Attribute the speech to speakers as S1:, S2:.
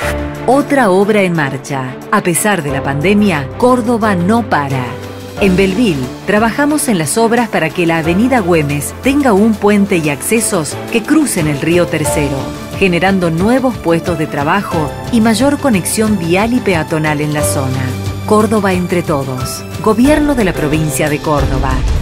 S1: Otra obra en marcha. A pesar de la pandemia, Córdoba no para. En Belville, trabajamos en las obras para que la avenida Güemes tenga un puente y accesos que crucen el río Tercero, generando nuevos puestos de trabajo y mayor conexión vial y peatonal en la zona. Córdoba entre todos. Gobierno de la provincia de Córdoba.